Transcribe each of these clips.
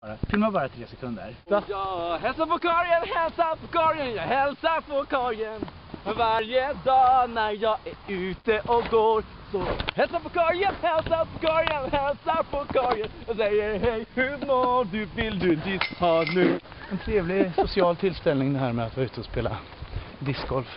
Filma bara 3 sekunder. Jag hälsar på korgen, jag hälsar på korgen. Varje dag när jag är ute och går. Så hälsar på korgen, hälsar på korgen. Och säger hej, hur mår du, vill du diss ha nu? En trevlig social tillställning det här med att vara ute och spela discgolf.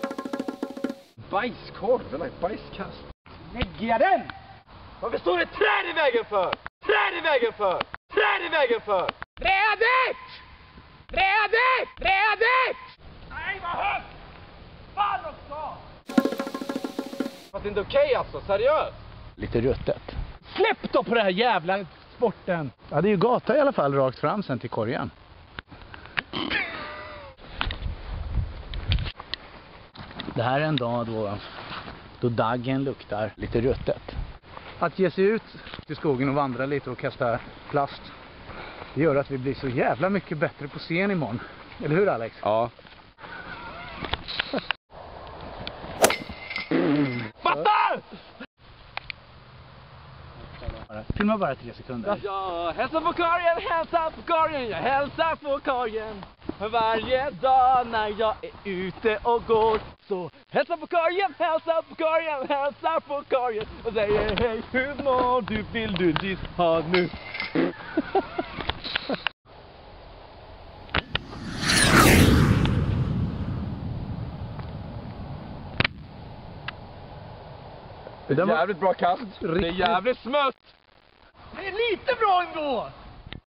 Bajskorv eller bajskast. Lägger den! Varför står det träd i vägen för? Träd i vägen för! Träd i vägen för! Trädet! Trädet! Trädet! Nej, vad högt! Fan också! Fast det är inte okej alltså, seriöst. Lite ruttet. Släpp då på det här jävla sporten! Ja, det är ju gata i alla fall rakt fram sen till korgen. Det här är en dag då daggen luktar lite ruttet. Att ge sig ut till skogen och vandra lite och kasta plast, det gör att vi blir så jävla mycket bättre på scen imorgon. Eller hur, Alex? Ja. Fattar! Filma bara 3 sekunder. Jag hälsar på korgen, jag hälsar på korgen. Varje dag när jag är ute och går. Så hälsar på korgen, hälsar på korgen. Och säger hej, hur mår du, vill du diss ha nu? Det är jävligt bra kast. Det är jävligt smött. Det är lite bra ändå!